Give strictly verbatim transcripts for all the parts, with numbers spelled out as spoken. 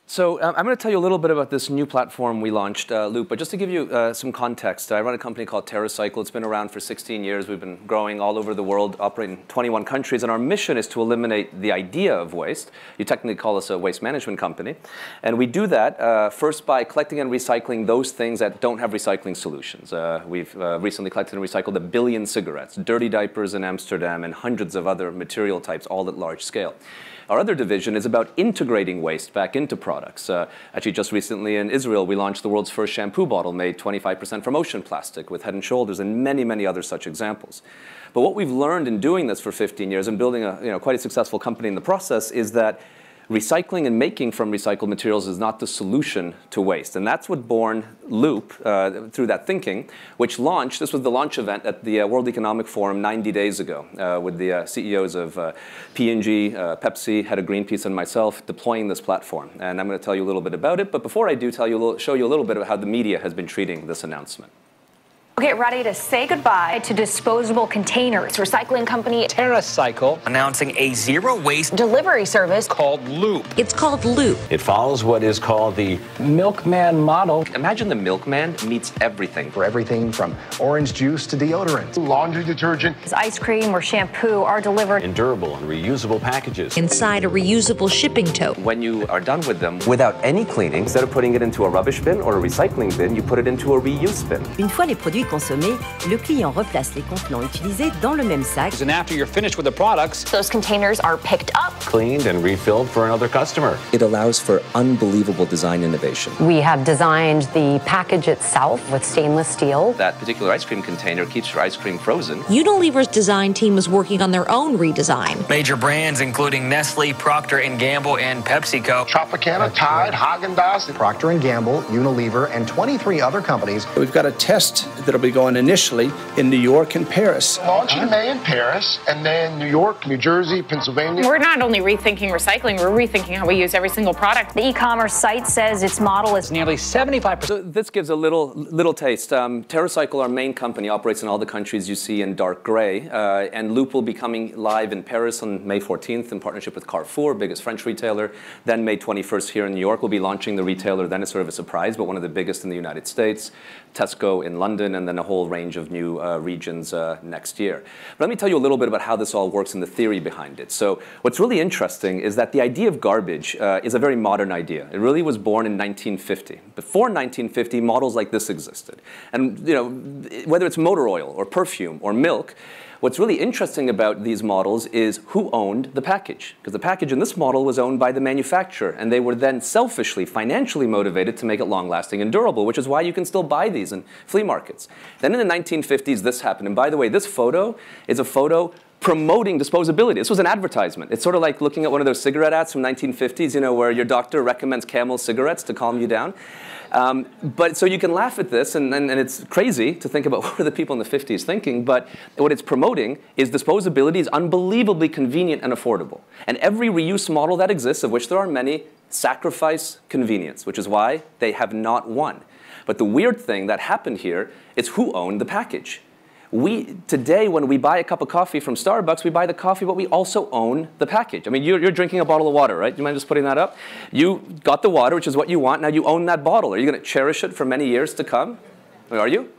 So um, I'm going to tell you a little bit about this new platform we launched, uh, Loop. But just to give you uh, some context, I run a company called TerraCycle. It's been around for sixteen years. We've been growing all over the world, operating in twenty-one countries. And our mission is to eliminate the idea of waste. You technically call us a waste management company. And we do that uh, first by collecting and recycling those things that don't have recycling solutions. Uh, we've uh, recently collected and recycled a billion cigarettes, dirty diapers in Amsterdam, and hundreds of other material types, all at large scale. Our other division is about integrating waste back into products. Uh, actually, just recently in Israel, we launched the world's first shampoo bottle made twenty-five percent from ocean plastic with Head and Shoulders and many, many other such examples. But what we've learned in doing this for fifteen years and building a, you know, quite a successful company in the process is that recycling and making from recycled materials is not the solution to waste. And that's what born Loop, uh, through that thinking, which launched, this was the launch event at the uh, World Economic Forum ninety days ago uh, with the uh, C E Os of uh, P and G, uh, Pepsi, head of Greenpeace, and myself deploying this platform. And I'm going to tell you a little bit about it. But before I do tell you, a little, show you a little bit of how the media has been treating this announcement. Get ready to say goodbye to disposable containers. Recycling company TerraCycle announcing a zero-waste delivery service called Loop. It's called Loop. It follows what is called the Milkman model. Imagine the milkman meets everything. For everything from orange juice to deodorant. Laundry detergent. ice cream or shampoo are delivered in durable and reusable packages. Inside a reusable shipping tote. When you are done with them, without any cleaning, instead of putting it into a rubbish bin or a recycling bin, you put it into a reuse bin. Une fois les produits consommés, le client replace les contenants utilisés dans le même sac. And after you're finished with the products, those containers are picked up, cleaned, and refilled for another customer. It allows for unbelievable design innovation. We have designed the package itself with stainless steel. That particular ice cream container keeps your ice cream frozen. Unilever's design team is working on their own redesign. Major brands including Nestle, Procter and Gamble, and PepsiCo. Tropicana, Tide, Haagen-Dazs. Procter and Gamble, Unilever, and twenty-three other companies. We've got a test that'll be going initially in New York and Paris. Launching in May in Paris, and then New York, New Jersey, Pennsylvania. We're not only rethinking recycling, we're rethinking how we use every single product. The e-commerce site says its model is nearly seventy-five percent. So this gives a little little taste. Um, TerraCycle, our main company, operates in all the countries you see in dark gray, uh, and Loop will be coming live in Paris on May fourteenth in partnership with Carrefour, biggest French retailer. Then May twenty-first here in New York, we'll be launching the retailer. Then it's sort of a surprise, but one of the biggest in the United States. Tesco in London, and then a whole range of new uh, regions uh, next year. But let me tell you a little bit about how this all works and the theory behind it. So what's really interesting is that the idea of garbage uh, is a very modern idea. It really was born in nineteen fifty. Before nineteen fifty, models like this existed. And you know, whether it's motor oil or perfume or milk, what's really interesting about these models is who owned the package. Because the package in this model was owned by the manufacturer, and they were then selfishly, financially motivated to make it long-lasting and durable, which is why you can still buy these in flea markets. Then in the nineteen fifties, this happened. And by the way, this photo is a photo promoting disposability. This was an advertisement. It's sort of like looking at one of those cigarette ads from nineteen fifties, you know, where your doctor recommends Camel cigarettes to calm you down. Um, but so you can laugh at this, and, and, and it's crazy to think about what were the people in the fifties thinking, but what it's promoting is disposability is unbelievably convenient and affordable. And every reuse model that exists, of which there are many, sacrifice convenience, which is why they have not won. But the weird thing that happened here is who owned the package. We, today, when we buy a cup of coffee from Starbucks, we buy the coffee, but we also own the package. I mean, you're, you're drinking a bottle of water, right? You mind just putting that up? You got the water, which is what you want. Now you own that bottle. Are you going to cherish it for many years to come? Are you?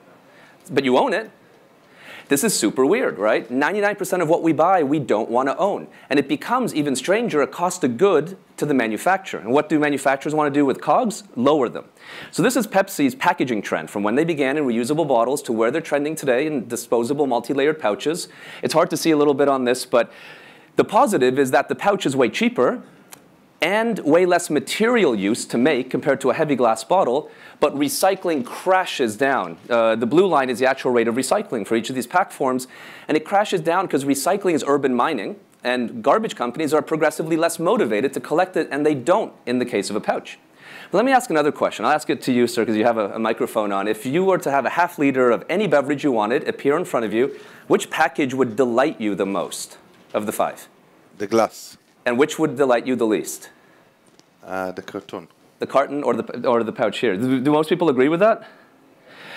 But you own it. This is super weird, right? ninety-nine percent of what we buy, we don't want to own. And it becomes, even stranger, a cost of good to the manufacturer. And what do manufacturers want to do with COGS? Lower them. So this is Pepsi's packaging trend, from when they began in reusable bottles to where they're trending today in disposable multi-layered pouches. It's hard to see a little bit on this, but the positive is that the pouch is way cheaper and way less material use to make compared to a heavy glass bottle, but recycling crashes down. Uh, the blue line is the actual rate of recycling for each of these pack forms, and it crashes down because recycling is urban mining, and garbage companies are progressively less motivated to collect it, and they don't in the case of a pouch. But let me ask another question. I'll ask it to you, sir, because you have a, a microphone on. If you were to have a half liter of any beverage you wanted appear in front of you, which package would delight you the most of the five? The glass. And which would delight you the least? Uh, the carton. The carton or the, or the pouch here. Do, do most people agree with that?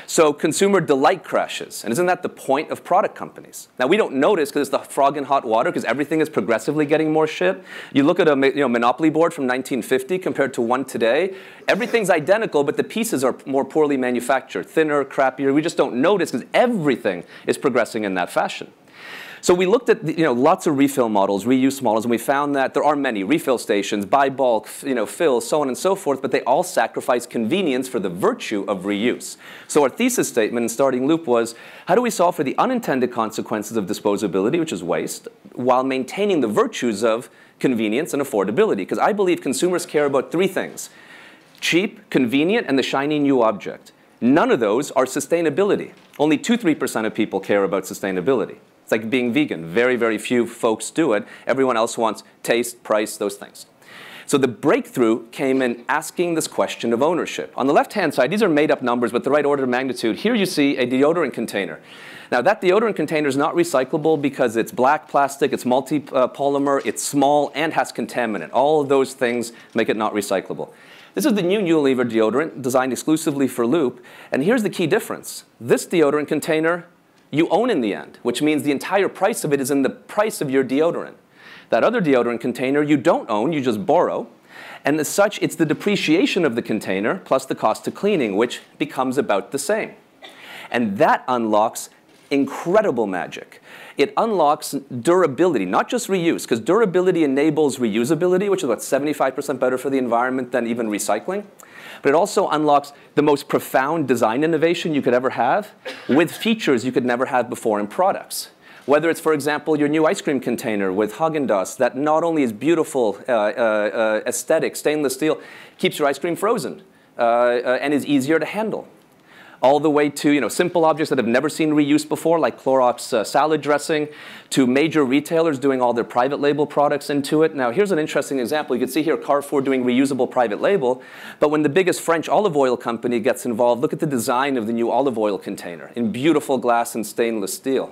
So consumer delight crashes. And isn't that the point of product companies? Now, we don't notice because it's the frog in hot water, because everything is progressively getting more shit. You look at a you know, Monopoly board from nineteen fifty compared to one today. Everything's identical, but the pieces are more poorly manufactured, thinner, crappier. We just don't notice because everything is progressing in that fashion. So we looked at you know, lots of refill models, reuse models, and we found that there are many refill stations, buy bulk, you know, fill, so on and so forth, but they all sacrifice convenience for the virtue of reuse. So our thesis statement in Starting Loop was, how do we solve for the unintended consequences of disposability, which is waste, while maintaining the virtues of convenience and affordability? Because I believe consumers care about three things: cheap, convenient, and the shiny new object. None of those are sustainability. Only two to three percent of people care about sustainability. It's like being vegan. Very, very few folks do it. Everyone else wants taste, price, those things. So the breakthrough came in asking this question of ownership. On the left-hand side, these are made-up numbers, but the right order of magnitude. Here you see a deodorant container. Now, that deodorant container is not recyclable because it's black plastic, it's multi-polymer, it's small, and has contaminant. All of those things make it not recyclable. This is the new Unilever deodorant designed exclusively for Loop. And here's the key difference. This deodorant container you own in the end, which means the entire price of it is in the price of your deodorant. That other deodorant container you don't own, you just borrow. And as such, it's the depreciation of the container plus the cost of cleaning, which becomes about the same. And that unlocks incredible magic. It unlocks durability, not just reuse, because durability enables reusability, which is about seventy-five percent better for the environment than even recycling. But it also unlocks the most profound design innovation you could ever have with features you could never have before in products. Whether it's, for example, your new ice cream container with Häagen-Dazs that not only is beautiful, uh, uh, uh, aesthetic, stainless steel, keeps your ice cream frozen uh, uh, and is easier to handle. All the way to you know, simple objects that have never seen reuse before, like Clorox uh, salad dressing, to major retailers doing all their private label products into it. Now, here's an interesting example. You can see here Carrefour doing reusable private label. But when the biggest French olive oil company gets involved, look at the design of the new olive oil container in beautiful glass and stainless steel.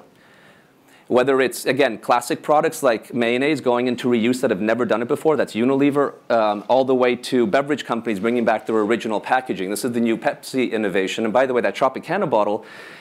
Whether it's, again, classic products like mayonnaise going into reuse that have never done it before, that's Unilever, um, all the way to beverage companies bringing back their original packaging. This is the new Pepsi innovation. And by the way, that Tropicana bottle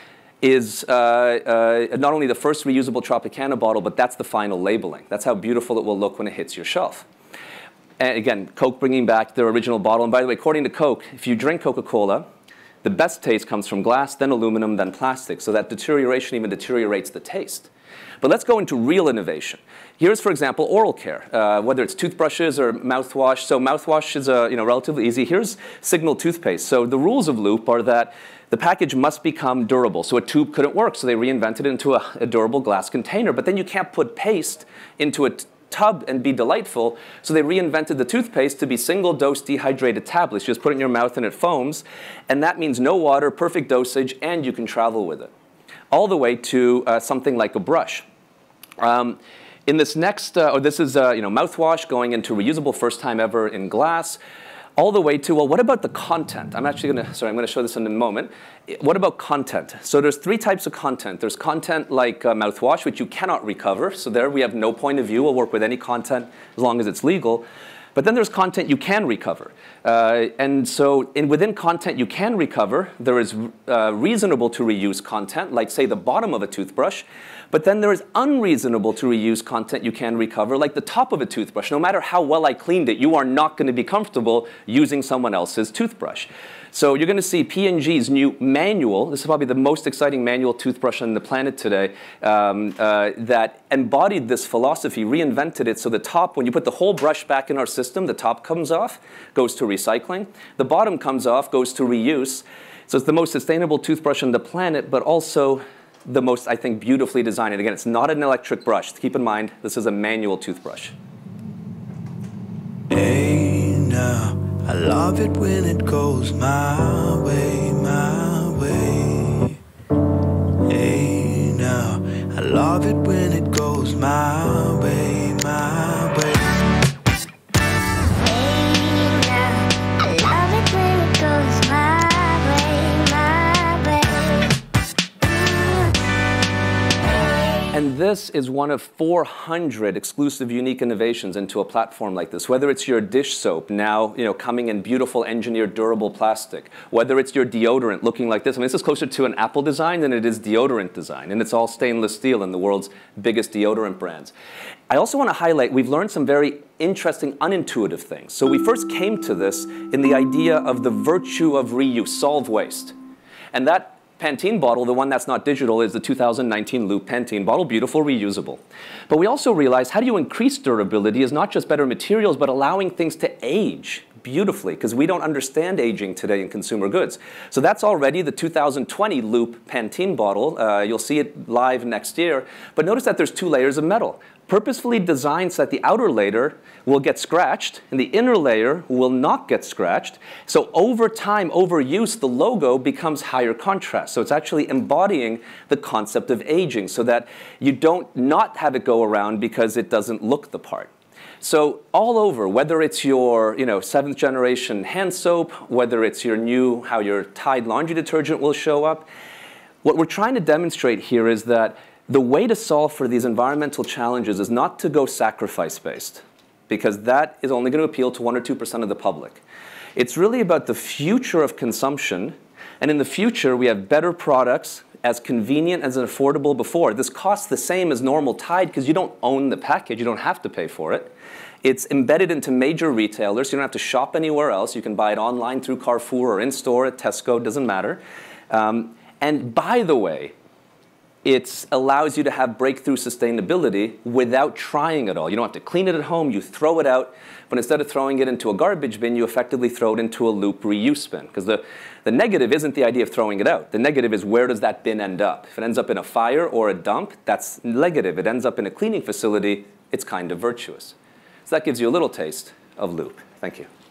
is uh, uh, not only the first reusable Tropicana bottle, but that's the final labeling. That's how beautiful it will look when it hits your shelf. And again, Coke bringing back their original bottle. And by the way, according to Coke, if you drink Coca-Cola, the best taste comes from glass, then aluminum, then plastic. So that deterioration even deteriorates the taste. But let's go into real innovation. Here's, for example, oral care, uh, whether it's toothbrushes or mouthwash. So mouthwash is uh, you know, relatively easy. Here's Signal toothpaste. So the rules of Loop are that the package must become durable. So a tube couldn't work, so they reinvented it into a, a durable glass container. But then you can't put paste into a tub and be delightful, so they reinvented the toothpaste to be single-dose dehydrated tablets. You just put it in your mouth and it foams, and that means no water, perfect dosage, and you can travel with it. All the way to uh, something like a brush. Um, in this next, uh, or this is uh, you know, mouthwash going into reusable first time ever in glass, all the way to, well, what about the content? I'm actually going to, sorry, I'm going to show this in a moment. What about content? So there's three types of content. There's content like uh, mouthwash, which you cannot recover. So there we have no point of view. We'll work with any content as long as it's legal. But then there's content you can recover. Uh, and so in, within content you can recover, there is uh, reasonable to reuse content, like say the bottom of a toothbrush. But then there is unreasonable to reuse content you can recover, like the top of a toothbrush. No matter how well I cleaned it, you are not going to be comfortable using someone else's toothbrush. So you're going to see P and G's new manual. This is probably the most exciting manual toothbrush on the planet today um, uh, that embodied this philosophy, reinvented it. So the top, when you put the whole brush back in our system, the top comes off, goes to recycling. The bottom comes off, goes to reuse. So it's the most sustainable toothbrush on the planet, but also the most, I think, beautifully designed. And again, it's not an electric brush. Keep in mind, this is a manual toothbrush. Hey, now. I love it when it goes my way, my way. Hey now, I love it when it goes my way, my way. Hey now, I love it when it goes my way, my way. And And this is one of four hundred exclusive, unique innovations into a platform like this. Whether it's your dish soap, now you know, coming in beautiful, engineered, durable plastic. Whether it's your deodorant looking like this. I mean, this is closer to an Apple design than it is deodorant design. And it's all stainless steel in the world's biggest deodorant brands. I also want to highlight, we've learned some very interesting, unintuitive things. So we first came to this in the idea of the virtue of reuse, solve waste. And that Pantene bottle, the one that's not digital, is the two thousand nineteen Loop Pantene bottle, beautiful, reusable. But we also realized how do you increase durability is not just better materials, but allowing things to age beautifully, because we don't understand aging today in consumer goods. So that's already the two thousand twenty Loop Pantene bottle. Uh, you'll see it live next year. But notice that there's two layers of metal, purposefully designed so that the outer layer will get scratched and the inner layer will not get scratched. So over time, over use, the logo becomes higher contrast. So it's actually embodying the concept of aging so that you don't not have it go around because it doesn't look the part. So all over, whether it's your you know, seventh generation hand soap, whether it's your new, how your Tide laundry detergent will show up, what we're trying to demonstrate here is that the way to solve for these environmental challenges is not to go sacrifice-based, because that is only going to appeal to one or two percent of the public. It's really about the future of consumption, and in the future we have better products, as convenient as affordable before. This costs the same as normal Tide because you don't own the package, you don't have to pay for it. It's embedded into major retailers, so you don't have to shop anywhere else. You can buy it online through Carrefour or in-store at Tesco, doesn't matter. Um, and by the way, it allows you to have breakthrough sustainability without trying it all. You don't have to clean it at home, you throw it out, but instead of throwing it into a garbage bin, you effectively throw it into a Loop reuse bin. Because the, the negative isn't the idea of throwing it out. The negative is where does that bin end up? If it ends up in a fire or a dump, that's negative. If it ends up in a cleaning facility, it's kind of virtuous. So that gives you a little taste of Loop. Thank you.